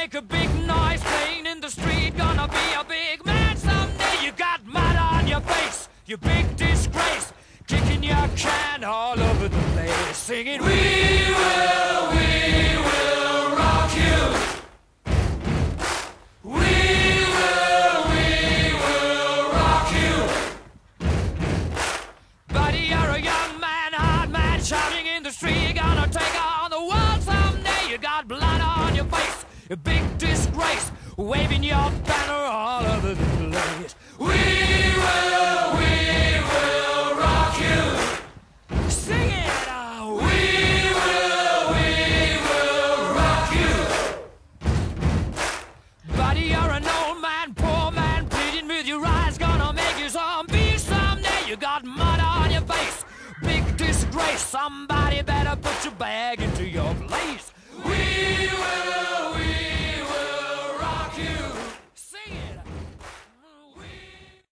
make a big noise playing in the street. Gonna be a big man someday. You got mud on your face, you big disgrace. Kicking your can all over the place, singing, we will rock you. We will rock you. Buddy, you're a young man, hard man, shouting in the street. You're gonna take on the world someday. You got blood on your face, a big disgrace, waving your banner all over the place. We will rock you. Sing it out. We will rock you. Buddy, you're an old man, poor man, pleading with your eyes. Gonna make you zombie someday. You got mud on your face, big disgrace. Somebody better put your bag into your place. We will rock you.